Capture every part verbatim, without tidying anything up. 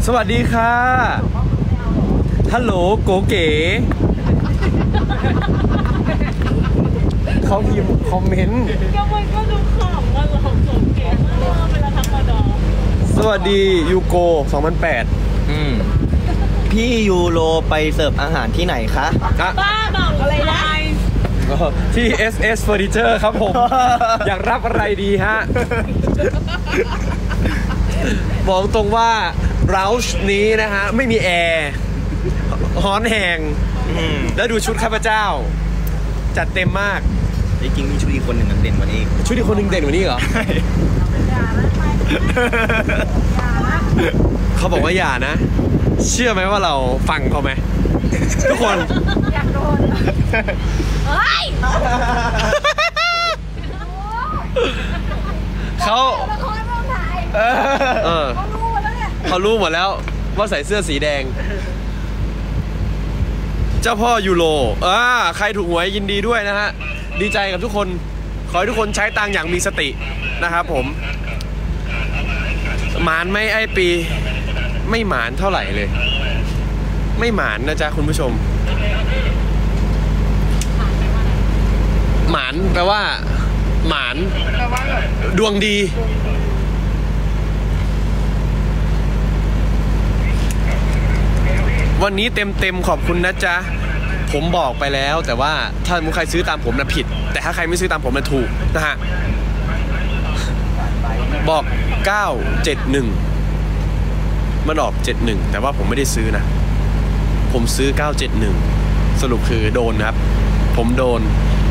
สวัสดีค่ะฮัลโหลโกเก๋เขาพิมพ์คอมเมนต์ก็มันก็ดูขำว่าเราโกเก๋เมื่อเวลาทักมาดอสวัสดียูโกสองพันแปดอืมพี่ยูโรไปเสิร์ฟอาหารที่ไหนคะบ้าเปล่าอะไรนะที่ เอส เอส Furniture ครับผม อยากรับอะไรดีฮะ บอกตรงว่าเราชนี้นะฮะไม่มีแอร์ฮ้อนแหงแล้วดูชุดข้าพเจ้าจัดเต็มมากจริงๆมีชุดอีกคนหนึ่งเด่นกว่านี้ชุดอีกคนหนึ่งเด่นกว่านี้เหรอ เขาบอกว่าอย่านะเชื่อไหมว่าเราฟังเขาไหมทุกคนอยากโดนเฮ้ยเขาเออเขารู้หมดแล้วว่าใส่เสื้อสีแดงเจ้าพ่อยูโรอ่าใครถูกหวยยินดีด้วยนะฮะดีใจกับทุกคนขอให้ทุกคนใช้ตังค์อย่างมีสตินะครับผมหมานไม่ไอปีไม่หมานเท่าไหร่เลยไม่หมานนะจ๊ะคุณผู้ชมหมานแปลว่าหมานดวงดีวันนี้เต็มเต็มขอบคุณนะจ๊ะผมบอกไปแล้วแต่ว่าถ้ามุใครซื้อตามผมนะผิดแต่ถ้าใครไม่ซื้อตามผมนะถูกนะฮะบอกเก้าเจ็ดหนึ่งมันออกเจ็ดหนึ่งแต่ว่าผมไม่ได้ซื้อนะผมซื้อเก้าเจ็ดหนึ่งสรุปคือโดนครับผมโดน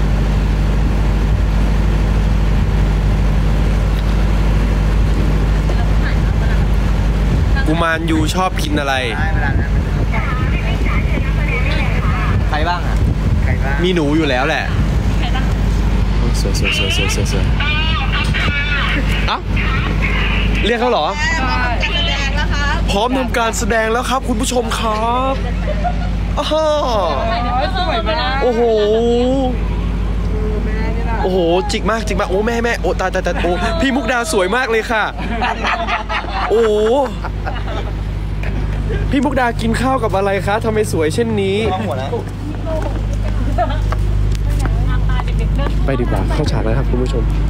กุมารยูชอบกินอะไรใครบ้างอ่ะใครบ้างมีหนูอยู่แล้วแหละสวยสวยสวยสวยสวยสวยเอ้าเรียกเขาเหรอพร้อมทำการแสดงแล้วครับคุณผู้ชมครับอ้าวโอ้โหโอ้โหจิกมากจิกมากโอ้แม่แม่โอ้ตายตายตายโอ้พี่มุกดาสวยมากเลยค่ะโอ้พี่มุกดากินข้าวกับอะไรคะทำไมสวยเช่นนี้ไปดีกว่าเข้าฉากแล้วครับคุณผู้ชม